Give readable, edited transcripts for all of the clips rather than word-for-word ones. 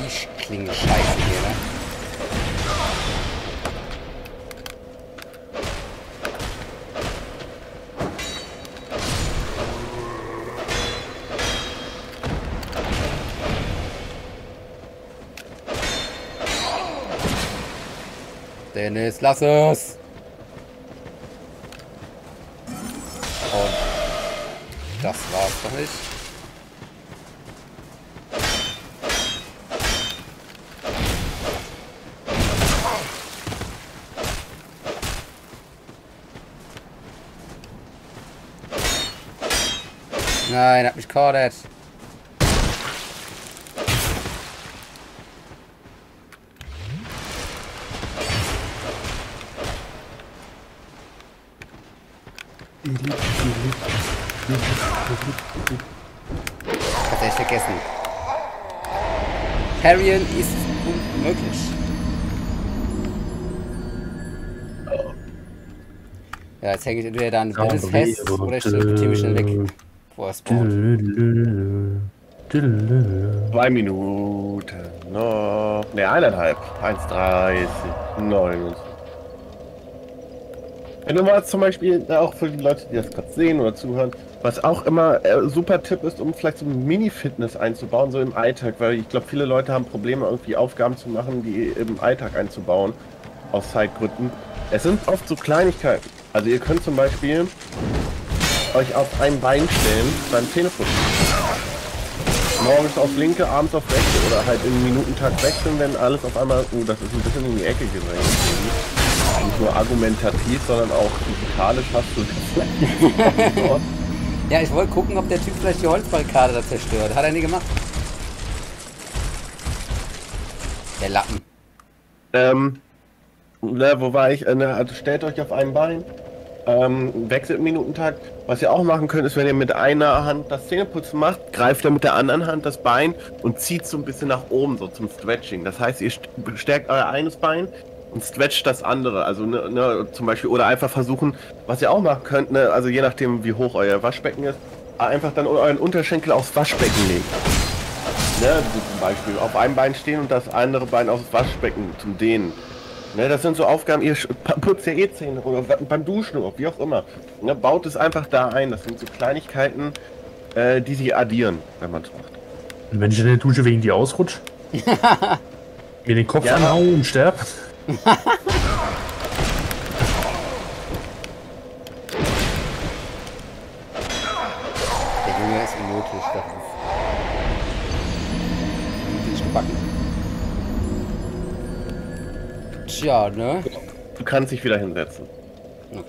Klingelscheiße hier, ne? Dennis, lass es! Und das war's doch nicht. Nein, hat mich caught. Hat's echt vergessen. Harrion ist unmöglich. Ja, jetzt hänge ich entweder da an Dennis fest oder ich teleportiere mich schnell weg. Boah, spawnt. 2 Minuten noch. Ne, 1,5. 1,30. 9. Wenn du mal zum Beispiel, auch für die Leute, die das gerade sehen oder zuhören, was auch immer super Tipp ist, um vielleicht so ein Mini-Fitness einzubauen, so im Alltag, weil ich glaube, viele Leute haben Probleme, irgendwie Aufgaben zu machen, die im Alltag einzubauen, aus Zeitgründen. Es sind oft so Kleinigkeiten. Also ihr könnt zum Beispiel euch auf ein Bein stellen beim Zähneputzen. Morgens auf linke, abends auf rechte oder halt im Minutentakt wechseln, wenn alles auf einmal, das ist ein bisschen in die Ecke gedrängt. Nicht nur argumentativ, sondern auch physikalisch hast du das. Ja, ich wollte gucken, ob der Typ vielleicht die Holzbarrikade da zerstört. Hat er nie gemacht. Der Lappen. Wo war ich? Also stellt euch auf ein Bein, wechselt im Minutentakt. Was ihr auch machen könnt, ist, wenn ihr mit einer Hand das Zähneputzen macht, greift ihr mit der anderen Hand das Bein und zieht so ein bisschen nach oben, so zum Stretching. Das heißt, ihr stärkt euer eines Bein und stretcht das andere. Also zum Beispiel, oder einfach versuchen, was ihr auch machen könnt, also je nachdem wie hoch euer Waschbecken ist, einfach dann euren Unterschenkel aufs Waschbecken legen. Zum Beispiel auf einem Bein stehen und das andere Bein aufs Waschbecken zum Dehnen. Das sind so Aufgaben, ihr putzt ja eh Zähne oder beim Duschen oder wie auch immer. Baut es einfach da ein. Das sind so Kleinigkeiten, die sich addieren, wenn man es macht. Und wenn ich in der Dusche wegen dir ausrutsche? Mir den Kopf anhauen und sterb? Der Junge ist unmöglich, das ist nicht gebacken. Tja, ne? Du kannst dich wieder hinsetzen. Okay.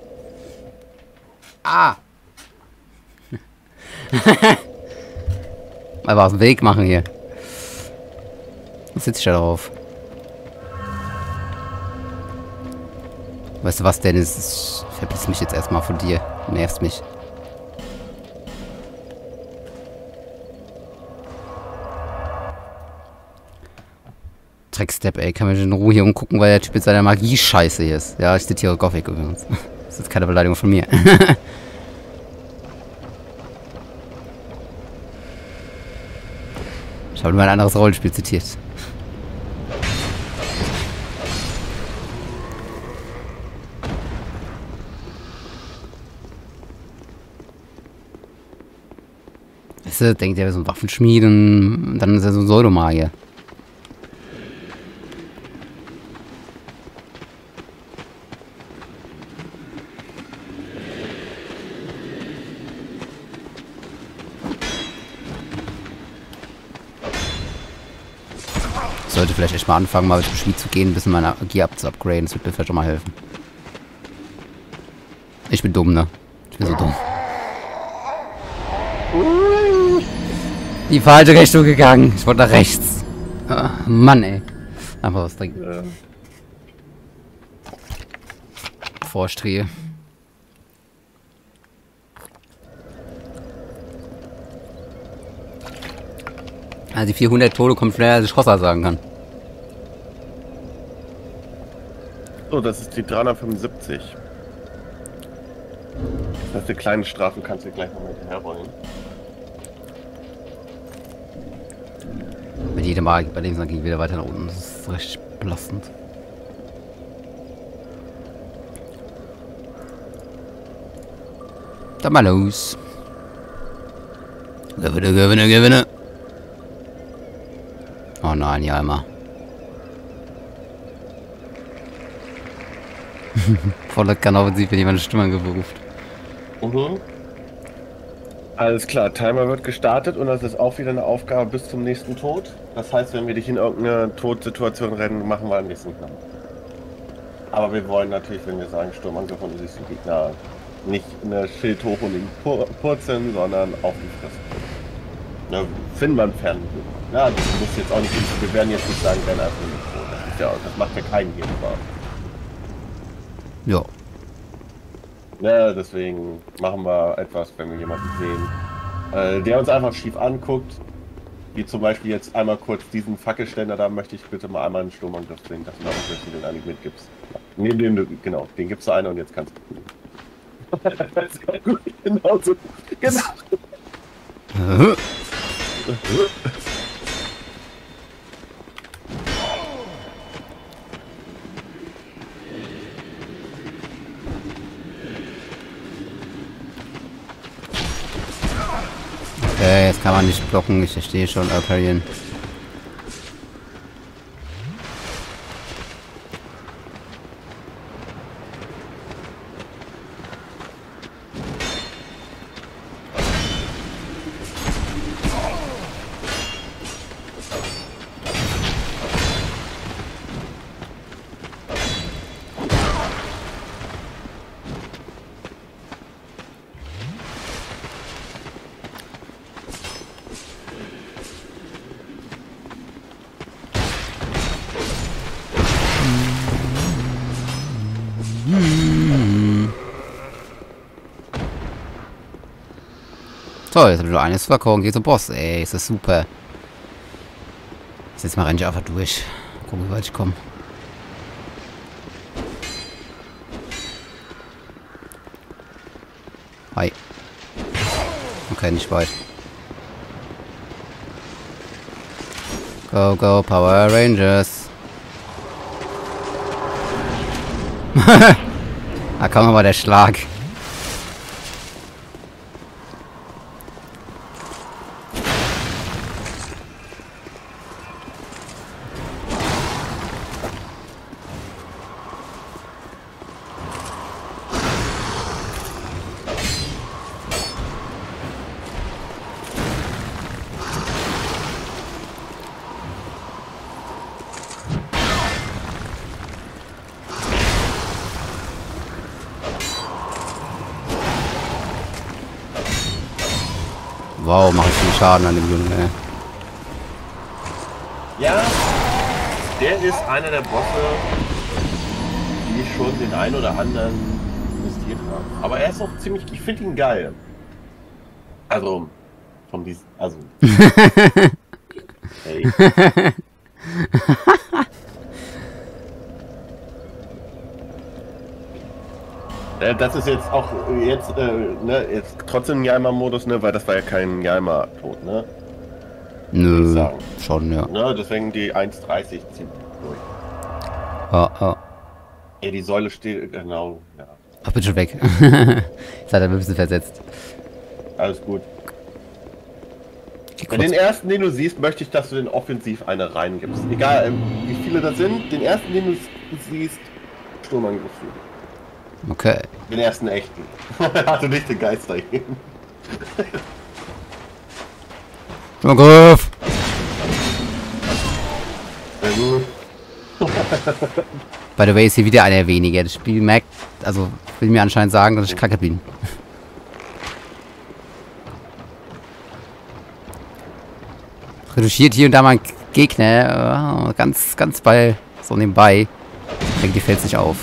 Ah! Mal aus dem Weg machen hier. Was sitze ich da drauf? Weißt du was, Dennis? Ich verpiss mich jetzt erstmal von dir. Du nervst mich. Dreckstep, ey. Kann man in Ruhe hier umgucken, weil der Typ mit seiner Magie scheiße hier ist. Ja, ich zitiere Gothic übrigens. Das ist jetzt keine Beleidigung von mir. Ich habe nur ein anderes Rollenspiel zitiert. Weißt du, denkt er, so ein Waffenschmied und dann ist er so ein Pseudomagier. Ich sollte vielleicht echt mal anfangen, mal mit dem Schmied zu gehen, ein bisschen meine Magie abzuupgraden. Das wird mir vielleicht auch mal helfen. Ich bin dumm, ne? Ich bin so dumm. Die falsche Richtung gegangen. Ich wollte nach rechts. Oh, Mann, ey. Einfach was trinken. Ja. Vorstrehe. Also die 400 Tode kommt schneller, als ich Rossa sagen kann. So, das ist die 375. Das heißt, die kleinen Strafen kannst du gleich noch mit herrollen. Die jede Mal bei dem ging wieder weiter nach unten. Das ist recht belastend. Dann mal los. Gewinne. Oh nein, ja immer. Voller Kannoffensiv, wenn jemand eine Stimme angerufen. Alles klar, Timer wird gestartet und das ist auch wieder eine Aufgabe bis zum nächsten Tod. Das heißt, wenn wir dich in irgendeine Todsituation rennen, machen wir am nächsten Mal. Aber wir wollen natürlich, wenn wir sagen Sturmangriff und du siehst den Gegner, nicht eine Schild hoch und ihn purzeln, sondern auf die Fresse. Ja, finden wir einen Fern. Ja, du musst jetzt auch nicht, wir werden jetzt nicht sagen, renn einfach nicht tot. Das macht ja keinen hier Spaß. Ja. Ja, deswegen machen wir etwas, wenn wir jemanden sehen, der uns einfach schief anguckt. Wie zum Beispiel jetzt einmal kurz diesen Fackelständer, da möchte ich bitte mal einmal einen Sturmangriff sehen, dass du den eigentlich mitgibst. Neben dem, genau, den gibst du einer und jetzt kannst du. Genau so. Genau. Okay, jetzt kann man nicht blocken, ich verstehe schon, parrieren. So, jetzt habe ich nur eines verkauft und geht zum Boss. Ey, ist das super. Jetzt mal renne ich einfach durch. Gucken, wie weit ich komme. Hi. Okay, nicht weit. Go, go, Power Rangers. Da kommt aber der Schlag. Wow, mache ich viel Schaden an dem Jungen, ey. Ja, der ist einer der Bosse, die schon den einen oder anderen investiert haben. Aber er ist auch ziemlich, ich finde ihn geil. Also, also. Hey. Das ist jetzt auch jetzt, ne, jetzt trotzdem ein Jaima-Modus, ne, weil das war ja kein Jaima-Tod, ne? Nö, schon, ja. Ne, deswegen die 1,30 zieht durch. Ja. Ja, die Säule steht, genau, ja. Ach, bitte schon weg. Jetzt hat er ein bisschen versetzt. Alles gut. Bei den ersten, den du siehst, möchte ich, dass du den offensiv eine reingibst. Egal, wie viele das sind, den ersten, den du siehst, Sturmangriff. Okay. Den ersten echten. Hatte nicht den Geister hier. Sturmangriff! Sehr gut. By the way ist hier wieder einer weniger. Das Spiel merkt, also will mir anscheinend sagen, dass ich kacke bin. Reduziert hier und da mal ein Gegner, ganz bei, so nebenbei. Ich denke, die fällt sich auf.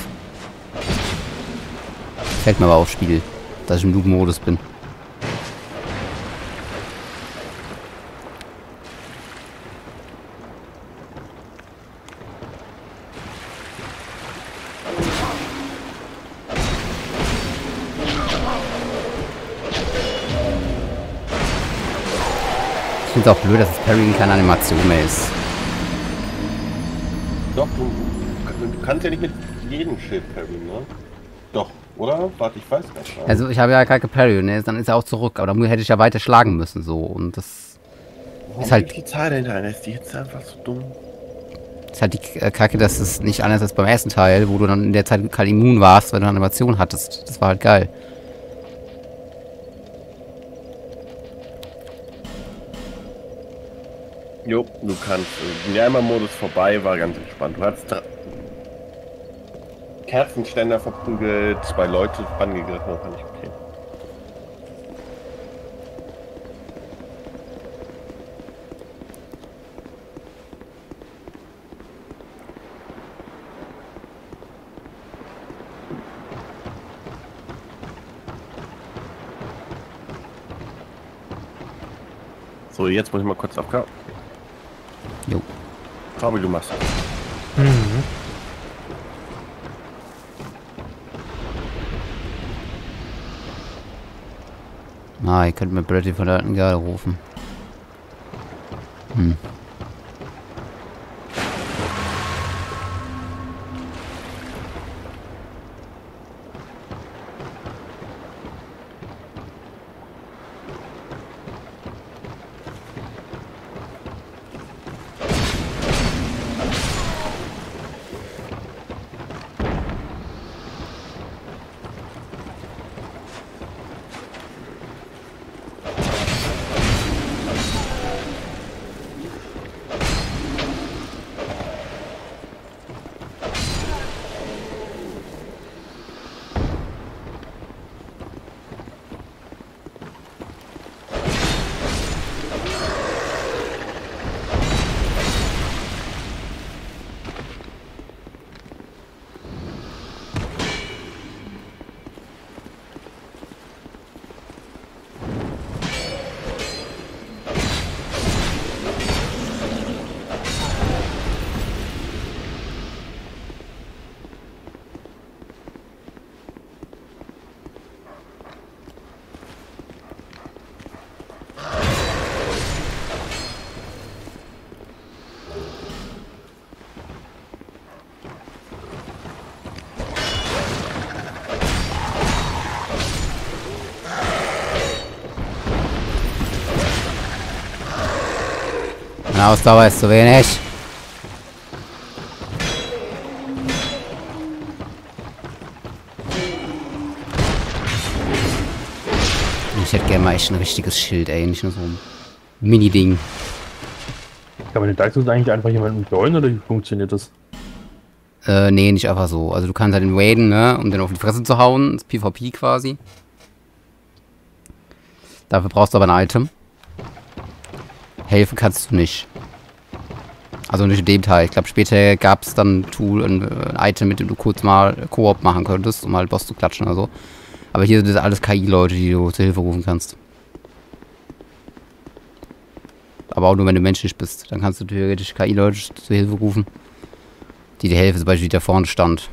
Fällt mir aber auf Spiel, dass ich im Noob-Modus bin. Ich finde es auch blöd, dass das Parrying keine Animation mehr ist. Doch, du kannst ja nicht mit jedem Schild parryen, ne? Doch, oder? Warte, ich weiß gar nicht. Also ich habe ja gar kein Parry, ne? Dann ist er auch zurück. Aber dann hätte ich ja weiter schlagen müssen, so. Und das Warum ist halt... liegt die Zahl dahinter? Ist die jetzt einfach so dumm? ist halt die Kacke, dass es nicht anders ist beim ersten Teil, wo du dann in der Zeit kein Immun warst, weil du eine Animation hattest. Das war halt geil. Jo, du kannst. Jammer-Modus vorbei, war ganz entspannt. Du hast Kerzenständer verprügelt, 2 Leute angegriffen, war nicht okay. So, jetzt muss ich mal kurz aufgaben. Jo. Fabi, du machst das. Mhm. Ah, ihr könnt mir Brady von der alten Garde rufen. Hm. Meine Ausdauer ist zu wenig. Ich hätte gerne mal echt ein richtiges Schild, ey. Nicht nur so ein Mini-Ding. Kann man den Dark Souls eigentlich einfach jemanden joinen oder wie funktioniert das? Nee, nicht einfach so. Also du kannst halt den Waden, ne, um den auf die Fresse zu hauen. Das PvP quasi. Dafür brauchst du aber ein Item. Helfen kannst du nicht. Also nicht in dem Teil. Ich glaube, später gab es dann ein Tool, ein Item, mit dem du kurz mal Koop machen könntest, um halt Boss zu klatschen oder so. Aber hier sind das alles KI-Leute, die du zur Hilfe rufen kannst. Aber auch nur, wenn du menschlich bist. Dann kannst du theoretisch KI-Leute zur Hilfe rufen. Die dir helfen, zum Beispiel, die da vorne stand.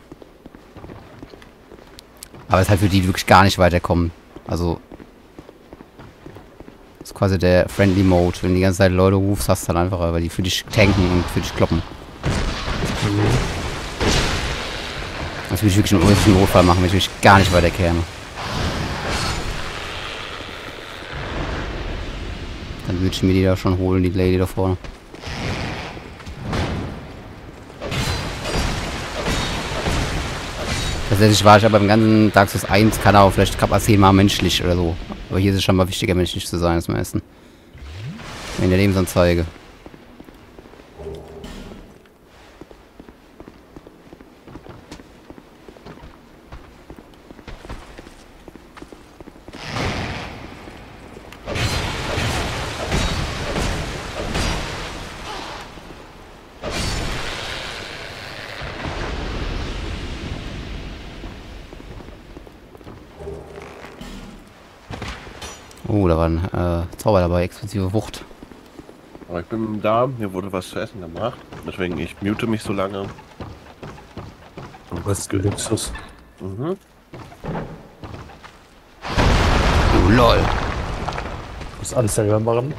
Aber es ist halt für die, die wirklich gar nicht weiterkommen. Also... das ist quasi der Friendly Mode. Wenn du die ganze Zeit Leute rufst, hast du dann einfacher, weil die für dich tanken und für dich kloppen. Das will ich wirklich einen Notfall machen, wenn ich wirklich gar nicht weiterkäme. Dann würde ich mir die da schon holen, die Lady da vorne. Tatsächlich war ich aber beim ganzen Dark Souls 1, kann er auch vielleicht knapp 10-mal menschlich oder so. Aber hier ist es schon mal wichtiger, menschlich zu sein als meisten. In der Lebensanzeige. Oh, da war ein Zauber dabei, explosive Wucht. Aber ich bin da, mir wurde was zu essen gemacht. Deswegen, ich mute mich so lange. Was ist Luxus? Mhm. Oh, lol. Du musst alles selber machen.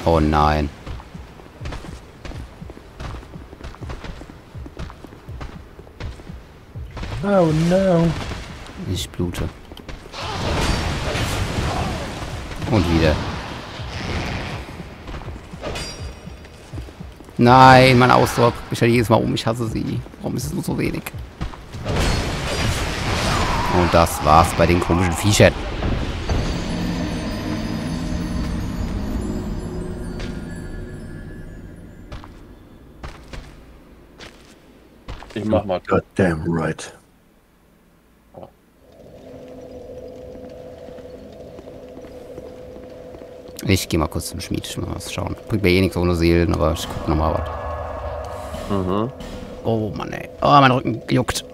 Oh nein. Oh no. Ich blute. Und wieder. Nein, meine Ausdauer bringt mich ja jedes Mal um. Ich hasse sie. Warum ist es nur so wenig? Und das war's bei den komischen Viechern. Ich mach mal. Goddamn right. Ich gehe mal kurz zum Schmied. Mal was schauen. Bringt mir eh nichts ohne Seelen, aber ich guck nochmal was. Mhm. Oh Mann, ey. Oh, mein Rücken juckt.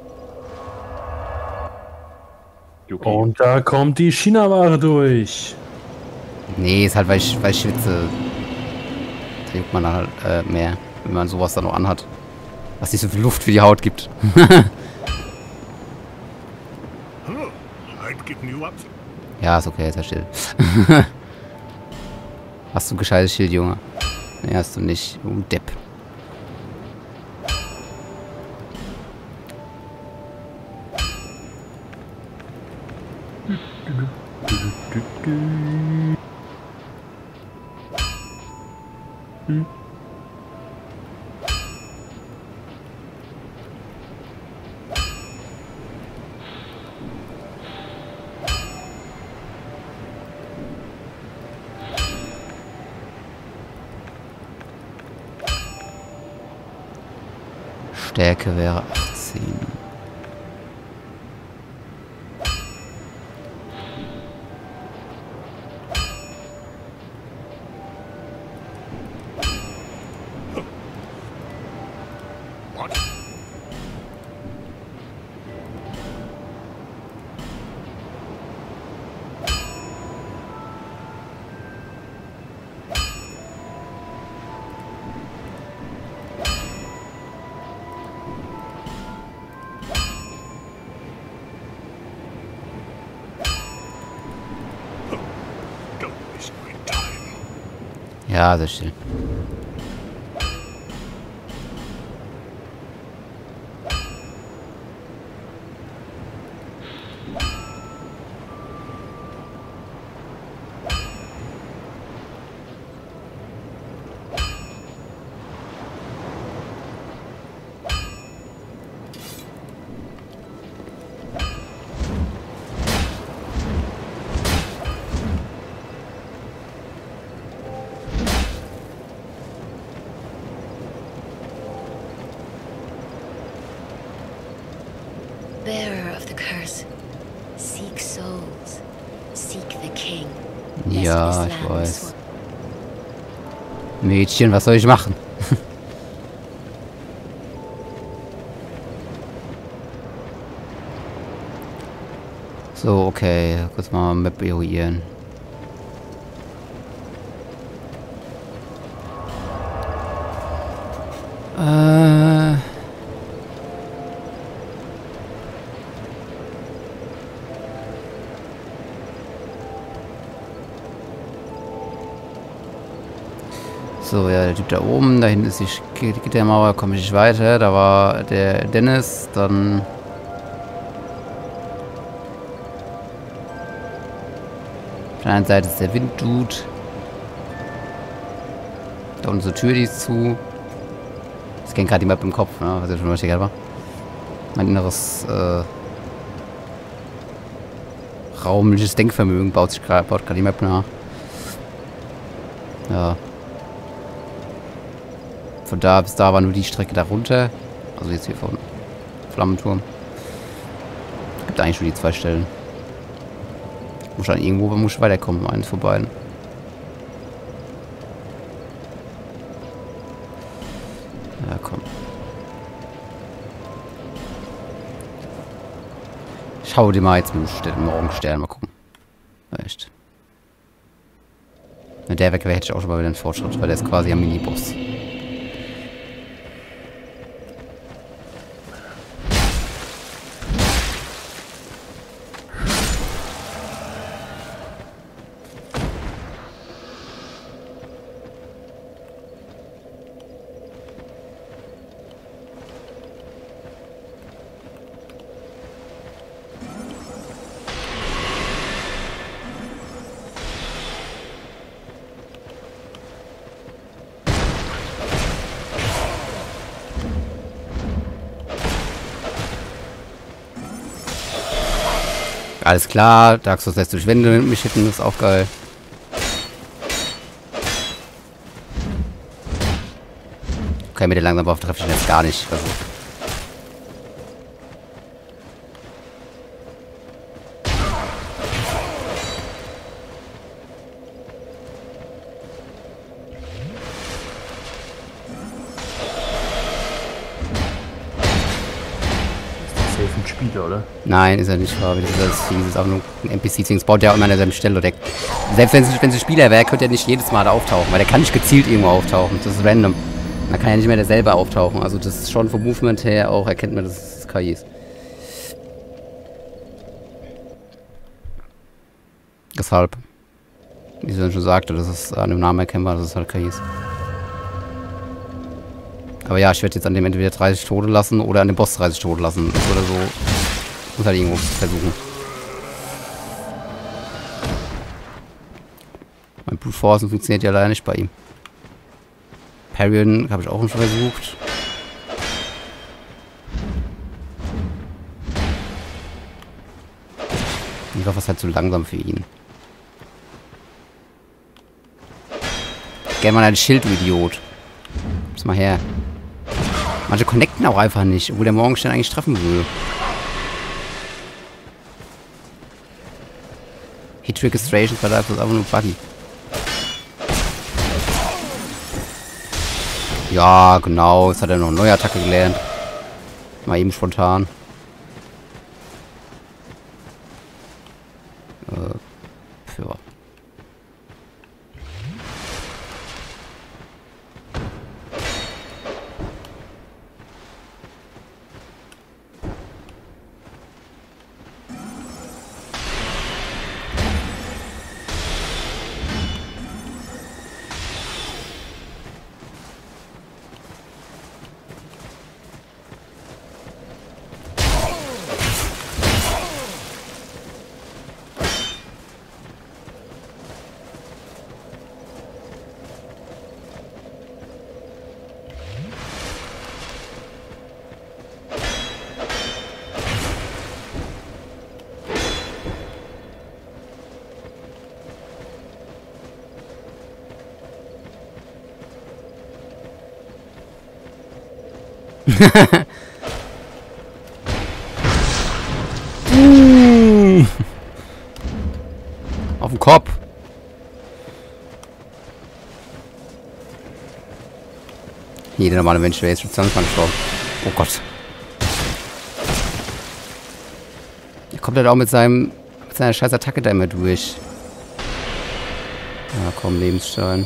Yuki. Und da kommt die China-Ware durch. Nee, ist halt, weil ich schwitze. Da juckt man dann halt mehr, wenn man sowas dann noch anhat. Was nicht so viel Luft für die Haut gibt. Ja, ist okay, ist ja still. Hast du ein gescheites Schild, Junge? Nee, hast du nicht. Du Depp. Stärke wäre 18. Ja, sehr still. Bearer of the curse, seek souls, seek the king. Ja, ich weiß. Mädchen, was soll ich machen? So, okay. Kurz mal Map eruieren. So, ja, der Typ da oben, da hinten ist die Gittermauer, komme ich nicht weiter. Da war der Dennis, dann... Auf der einen Seite ist der Winddude. Da unten so Tür, die ist zu. Ich kenne gerade die Map im Kopf, ne, was ja schon richtig war. Mein inneres raumliches Denkvermögen baut gerade die Map nach. Ja. Von da bis da war nur die Strecke da runter. Also jetzt hier vom Flammenturm. Gibt eigentlich nur die zwei Stellen. Muss dann irgendwo muss ich weiterkommen, eines von beiden. Ja, komm. Schau dir mal jetzt mit dem Morgenstern mal gucken. Echt. Wenn der weg wäre, hätte ich auch schon mal wieder einen Fortschritt, weil der ist quasi ein Mini-Boss. Alles klar, Dark Souls lässt durch Wände mich hitten, das ist auch geil. Okay, mit der Langsamwaffe treffe ich ihn jetzt gar nicht. Also. Safe ein Spieler, oder? Nein, ist er nicht, Fabi. Das ist auch nur ein NPC-Ding. Baut der auch immer an derselben Stelle direkt. Selbst wenn es Spieler wäre, könnte er nicht jedes Mal da auftauchen, weil der kann nicht gezielt irgendwo auftauchen. Das ist random. Da kann ja nicht mehr derselbe auftauchen. Also das ist schon vom Movement her auch, erkennt man, dass es KI ist. Deshalb, wie ich schon sagte, das ist an dem Namen erkennbar, dass es halt KI ist. Aber ja, ich werde jetzt an dem entweder 30 Tote lassen oder an dem Boss 30 Tote lassen. Oder so. Muss halt irgendwo versuchen. Mein Brute Force funktioniert ja leider nicht bei ihm. Parryen habe ich auch schon versucht. Ich hoffe, es ist halt zu langsam für ihn. Gerne mal ein Schild, du Idiot. Lass mal her. Manche connecten auch einfach nicht, obwohl der Morgenstern eigentlich treffen will. Hit Registration verleiht das einfach nur Buddy. Ja, genau. Jetzt hat er noch eine neue Attacke gelernt. Mal eben spontan. Ja. Auf den Kopf. Jeder normale Mensch wäre jetzt schon 20 Mal gestorben. Oh Gott. Er kommt halt auch mit seiner scheiß Attacke da immer durch. Ja, komm, Lebensstein.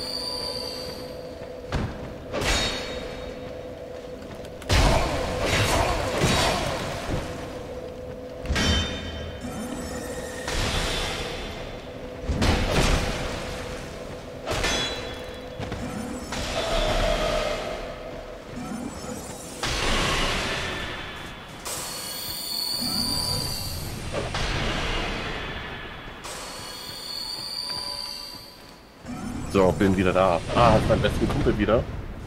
So, bin wieder da. Ah, hat meinen besten Kumpel wieder.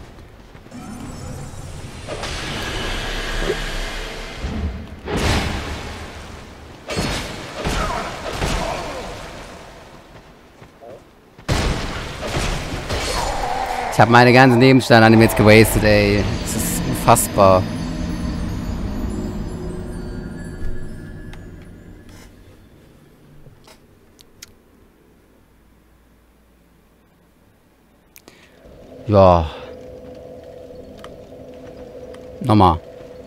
Ich habe meine ganzen Lebenssteine an ihm jetzt gewastet, ey. Das ist unfassbar. Ja. Nochmal.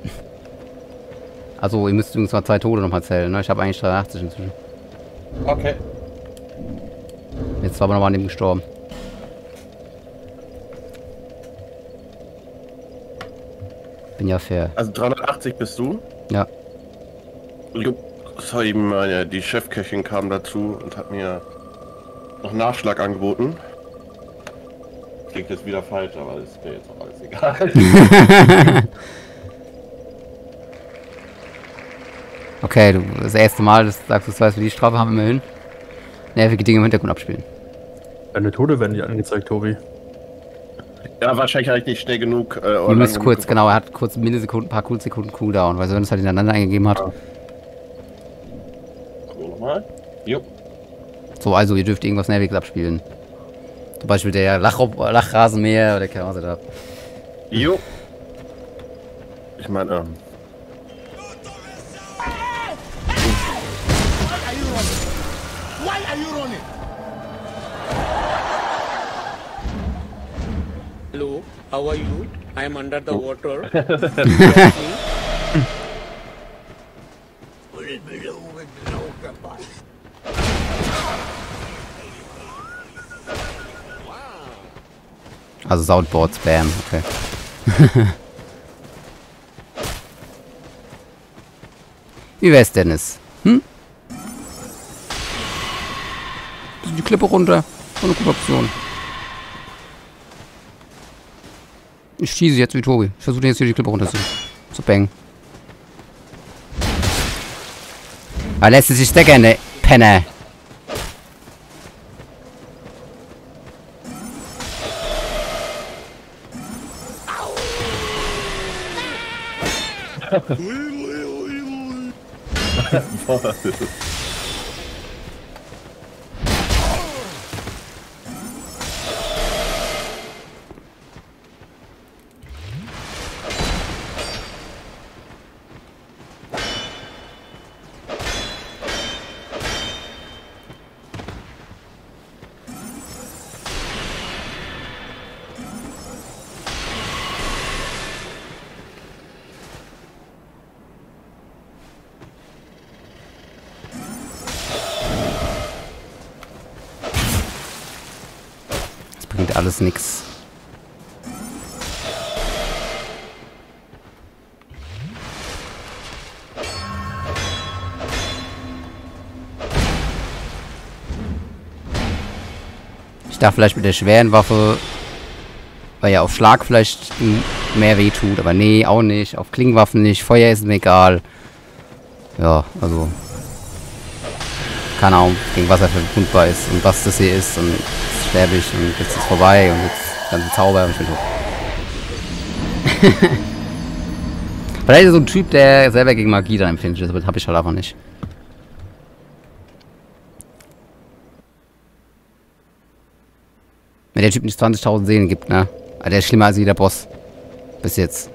Also, ihr müsst übrigens mal 2 Tode nochmal zählen, ne? Ich habe eigentlich 83 inzwischen. Okay. Jetzt war aber nochmal an dem gestorben. Bin ja fair. Also 380 bist du? Ja. Das war eben die Chefköchin kam dazu und hat mir noch Nachschlag angeboten. Klingt jetzt wieder falsch, aber ist mir jetzt auch alles egal. Okay, du das erste Mal, das sagst du, weißt, wie die Strafe haben, immerhin. Nervige Dinge im Hintergrund abspielen. Deine Tode werden nicht angezeigt, Tobi. Ja, wahrscheinlich habe ich nicht schnell genug. Ihr müsst kurz, genau, er hat kurz Millisekunden, ein paar Sekunden Cooldown, weil wenn es halt ineinander eingegeben hat. Ja. nochmal. Jo. So, also ihr dürft irgendwas Nerviges abspielen. Zum Beispiel der Lachrasenmäher oder keine Ahnung, was ihr da. Jo. Ich meine, Why are you running? Hello, how are you? I am under the water. Also Soundboard Spam, okay. Wie wär's, Dennis? Hm? Die Klippe runter. So eine gute Option. Ich schieße jetzt wie Tobi. Ich versuche jetzt hier die Klippe runter zu bang. Aber lässt sich stecken, ne Penner. Bringt alles nix. Ich dachte vielleicht mit der schweren Waffe, weil ja auf Schlag vielleicht mehr weh tut, aber nee, auch nicht. Auf Klingenwaffen nicht. Feuer ist mir egal. Ja, also keine Ahnung, gegen was er verwundbar ist und was das hier ist und sterbe ich und jetzt ist es vorbei und jetzt ganze Zauber und ich bin tot. Vielleicht ist er so ein Typ, der selber gegen Magie dann empfindlich ist, aber das habe ich halt einfach nicht. Wenn der Typ nicht 20.000 Seelen gibt, ne? Aber der ist schlimmer als jeder Boss. Bis jetzt.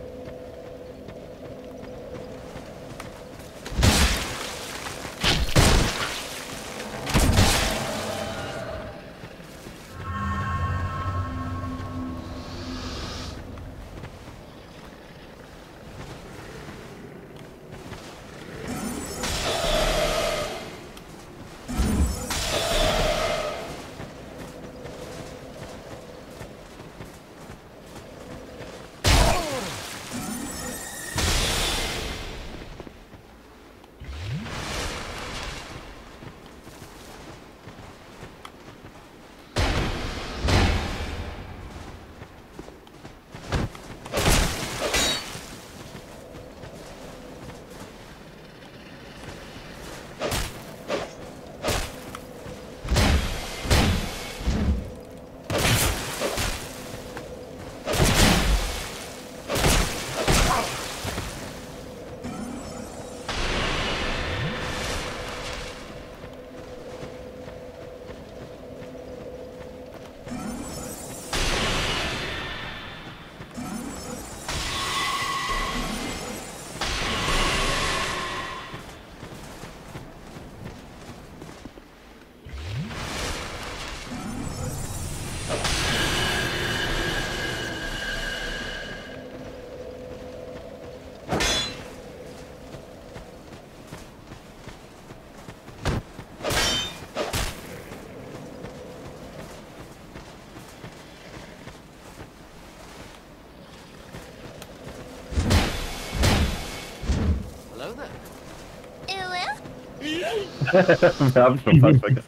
Wir haben schon fast vergessen.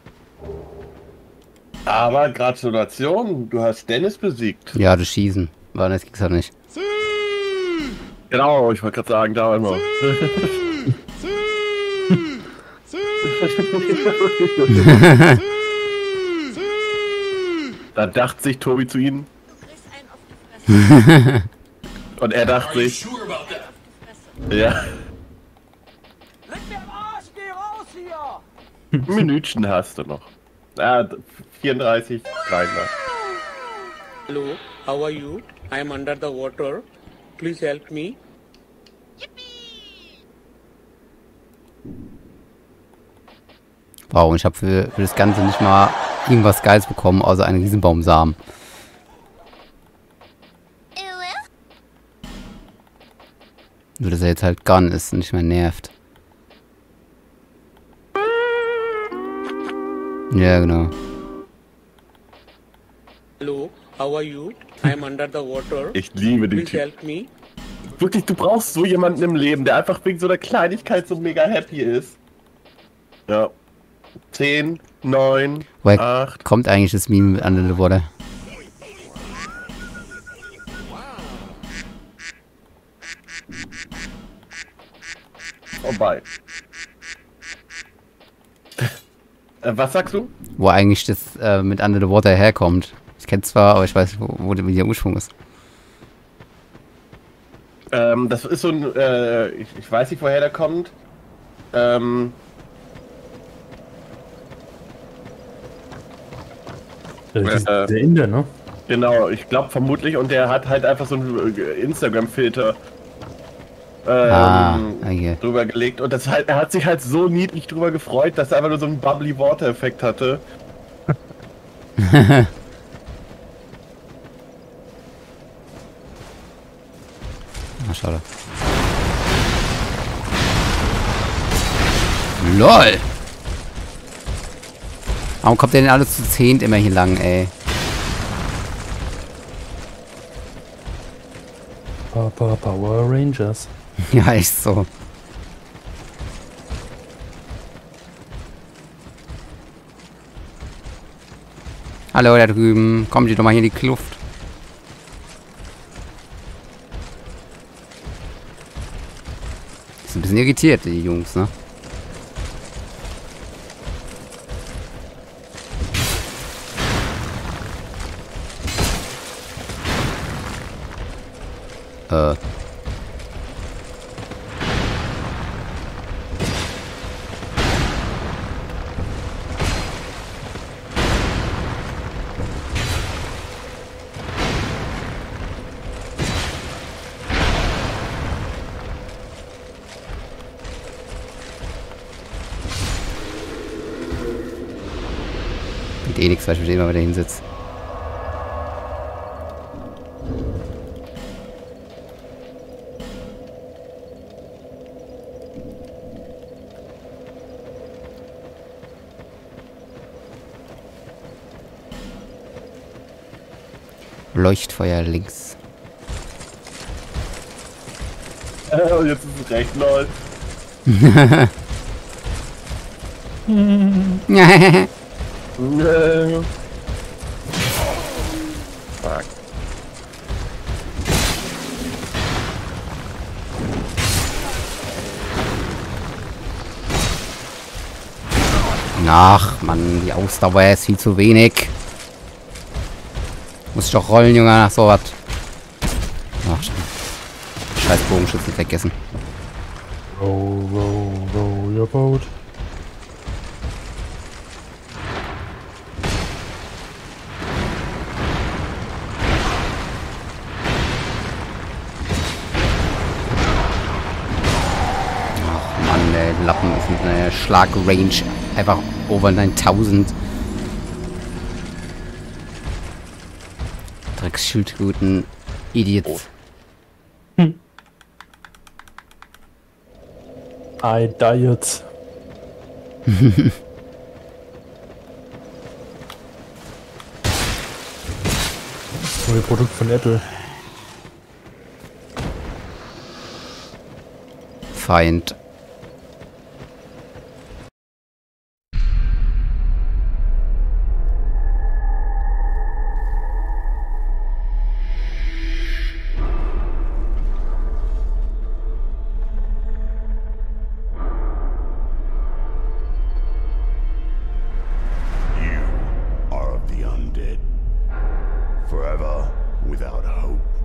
Aber Gratulation, du hast Dennis besiegt. Ja, das Schießen. War das ging's halt nicht. Genau, ich wollte gerade sagen, da immer. Da dachte sich Tobi zu ihnen. Und er dachte sich. Ja. Leck mir am Arsch, geh raus hier! Ein Minütchen hast du noch. Ja, 34, 33. Hello, how are you? I am under the water. Please help me. Wow, ich habe für das Ganze nicht mal irgendwas Geiles bekommen, außer einen Riesenbaumsamen. Nur, dass er jetzt halt gone ist und nicht mehr nervt. Ja, genau. Hello, how are you? I am under the water. Ich liebe den Please Typ. help me. Wirklich, du brauchst so jemanden im Leben, der einfach wegen so einer Kleinigkeit so mega happy ist. Ja. 10, 9, Woher 8. kommt eigentlich das Meme mit Under the Water? Vorbei. Was sagst du? Wo eigentlich das mit Under the Water herkommt. Ich kenne zwar, aber ich weiß nicht, wo der Ursprung ist. Das ist so ein, ich weiß nicht, woher der kommt. Der Inder, ne? Genau, ich glaube vermutlich, und der hat halt einfach so einen Instagram-Filter Okay. drüber gelegt, und das halt, er hat sich halt so niedlich drüber gefreut, dass er einfach nur so einen Bubbly Water Effekt hatte. Ah, schade. LOL! Warum kommt der denn alles zu 10 immer hier lang, ey? Power Rangers. Ja, echt so. Hallo, da drüben. Kommt ihr doch mal hier in die Kluft. Ist ein bisschen irritiert, die Jungs, ne? Bringt eh nichts, weil ich mich immer wieder hinsetze. Leuchtfeuer links. Und jetzt ist es recht lol. Fuck. Ach, Mann, die Ausdauer ist viel zu wenig. Muss ich doch rollen, Junge, nach sowas. Ach, scheiß Bogenschützen vergessen. Row, row, row your boat. Ach, Mann, der Lappen ist mit einer Schlagrange einfach over 9000. Drecksschildguten Idiots. I diet. Neue Produkt von Apple. Feind. You are of the undead. Forever without hope.